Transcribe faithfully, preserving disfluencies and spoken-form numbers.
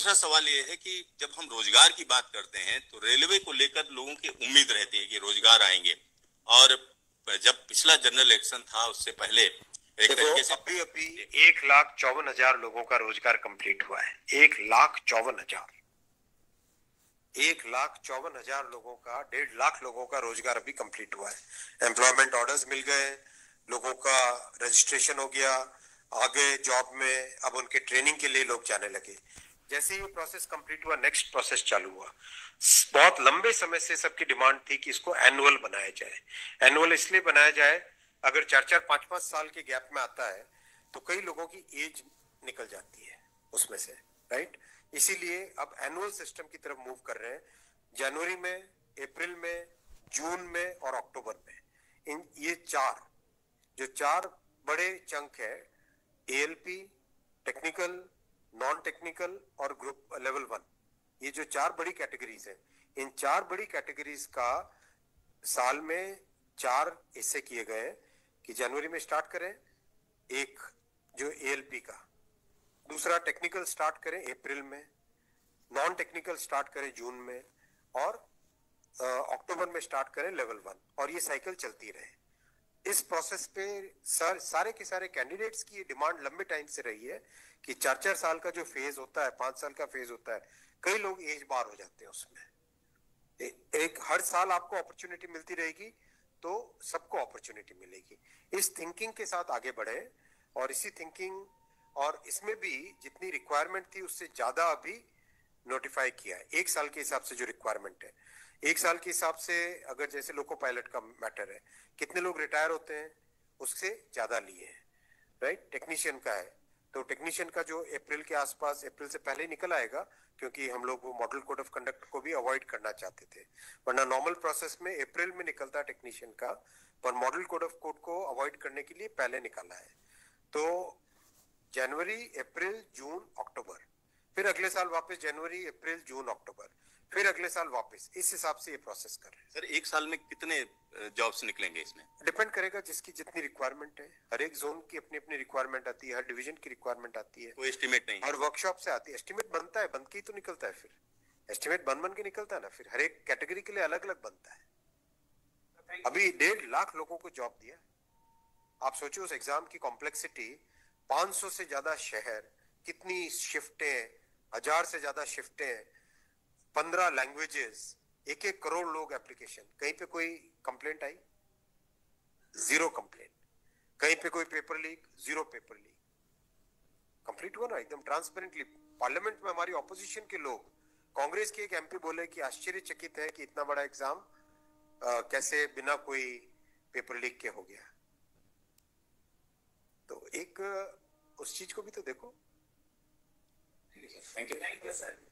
दूसरा सवाल ये है कि जब हम रोजगार की बात करते हैं तो रेलवे को लेकर लोगों की उम्मीद रहती है कि रोजगार आएंगे, और जब पिछला जनरल इलेक्शन था उससे पहले एक तरीके से अभी अभी एक लाख चौवन हजार लोगों का रोजगार कंप्लीट हुआ है। एक लाख चौवन हजार एक लाख चौवन हजार लोगों का, डेढ़ लाख लोगों का रोजगार अभी कंप्लीट हुआ है। एम्प्लॉयमेंट ऑर्डर्स मिल गए, लोगों का रजिस्ट्रेशन हो गया, आगे जॉब में अब उनके ट्रेनिंग के लिए लोग जाने लगे। जैसे ही प्रोसेस कंप्लीट हुआ, नेक्स्ट प्रोसेस चालू हुआ। बहुत लंबे समय से सबकी डिमांड थी कि इसको एनुअल बनाया जाए। एनुअल इसलिए बनाया जाए, अगर चार चार पांच पांच साल के गैप में आता है तो कई लोगों की एज निकल जाती है उसमें से, राइट। इसीलिए अब एनुअल सिस्टम की तरफ मूव कर रहे हैं। जनवरी में, अप्रैल में, जून में और अक्टूबर में, इन ये चार जो चार बड़े चंक है, एएलपी, टेक्निकल, नॉन टेक्निकल और ग्रुप लेवल वन, ये जो चार बड़ी कैटेगरीज हैं, इन चार बड़ी कैटेगरीज का साल में चार हिस्से किए गए हैं कि जनवरी में स्टार्ट करें एक जो एएलपी का, दूसरा टेक्निकल स्टार्ट करें अप्रैल में, नॉन टेक्निकल स्टार्ट करें जून में, और अक्टूबर में स्टार्ट करें लेवल वन, और ये साइकिल चलती रहे। इस प्रोसेस पे सर सारे के सारे कैंडिडेट्स की डिमांड लंबे टाइम से रही है कि चार चार साल का जो फेज होता है, पांच साल का फेज होता है, कई लोग एज बार हो जाते हैं उसमें। ए, एक हर साल आपको अपॉर्चुनिटी मिलती रहेगी तो सबको अपॉर्चुनिटी मिलेगी। इस थिंकिंग के साथ आगे बढ़े, और इसी थिंकिंग और इसमें भी जितनी रिक्वायरमेंट थी उससे ज्यादा अभी नोटिफाई किया है। एक साल के हिसाब से जो रिक्वायरमेंट है, एक साल के हिसाब से अगर जैसे लोको पायलट का मैटर है, कितने लोग रिटायर होते हैं उससे ज्यादा लिए हैं, राइट। टेक्नीशियन का है तो टेक्नीशियन का जो अप्रैल के आसपास, अप्रैल से पहले निकल आएगा, क्योंकि हम लोग वो मॉडल कोड ऑफ कंडक्ट को भी अवॉइड करना चाहते थे, वरना नॉर्मल प्रोसेस में अप्रैल में निकलता टेक्नीशियन का, पर मॉडल कोड ऑफ कोड को अवॉइड करने के लिए पहले निकाला है। तो जनवरी, अप्रैल, जून, अक्टूबर, फिर अगले साल वापस जनवरी, अप्रैल, जून, अक्टूबर, फिर अगले साल वापस, इस हिसाब से ये प्रोसेस कर रहे हैं। सर एक साल में कितने जॉब्स निकलेंगे इसमें? डिपेंड करेगा जिसकी जितनी रिक्वायरमेंट है। हर एक जोन की अपनी अपनी रिक्वायरमेंट आती है, हर डिवीजन की रिक्वायरमेंट आती है, कोई एस्टिमेट नहीं, हर वर्कशॉप से आती है। एस्टिमेट बनता है, बन के ही तो निकलता है, फिर एस्टिमेट बन बन के निकलता है ना, फिर हर एक कैटेगरी के लिए अलग अलग बनता है। अभी डेढ़ लाख लोगों को जॉब दिया। आप सोचो उस एग्जाम की कॉम्प्लेक्सिटी, पांच सौ से ज्यादा शहर, कितनी शिफ्टें, हजार से ज्यादा शिफ्टें, पंद्रह लैंग्वेजेस, एक एक करोड़ लोग एप्लीकेशन। कहीं पे कोई कंप्लेंट आई? Zero complaint. कहीं पे कोई paper leak? Zero paper leak. Complete हुआ ना एकदम ट्रांसपेरेंटली। पार्लियामेंट में हमारी ऑपोजिशन के लोग, कांग्रेस के एक एमपी बोले कि आश्चर्यचकित है कि इतना बड़ा एग्जाम कैसे बिना कोई पेपर लीक के हो गया। तो एक उस चीज को भी तो देखो। Thank you, thank you sir.